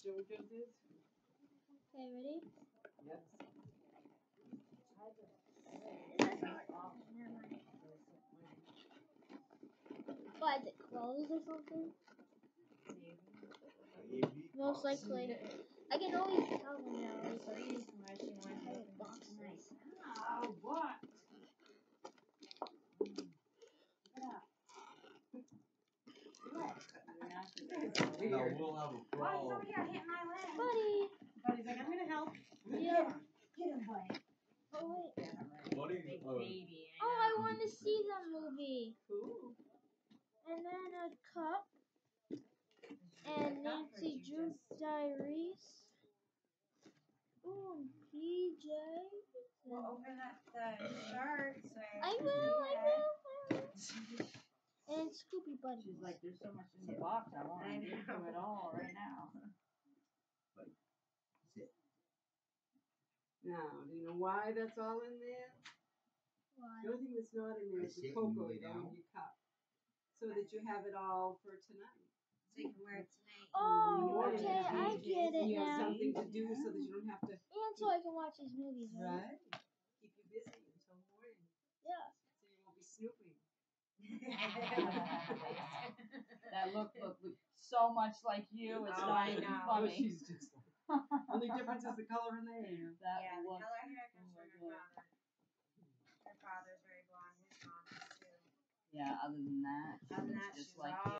show what yours is? Okay, ready? Yes. Why, is it closed or something? Most likely. I can always tell when they're always boxes. Oh, what? No, we'll have a brawl. Somebody got hit my leg. Buddy! Buddy's like, I'm gonna help. Yeah. Get him, buddy. Oh, wait. Buddy, Baby. Oh, I want to see that movie. Cool. And then a cup. And Nancy Drew's Diaries. Ooh, and PJ. Well, open up the shirt. So I will. And Scooby Buddy. She's like, there's so much in the box, I want to get through it all right now. Now, do you know why that's all in there? Why? The only thing that's not in there is the cocoa in your cup. So that you have it all for tonight. So you can wear it tonight. Oh, okay, I get it You have now. something to do so that you don't have to. And so I can watch these movies, right? Right. Keep you busy until morning. Yeah. So you won't be snooping. That look so much like you, it's not even Oh, funny. she's just like. Only difference is the color in the hair. That Yeah, the look, color hair comes oh from my her God. father. Her father's very blonde. His mom is too. Yeah, other than that, Other than it's that, just she's like all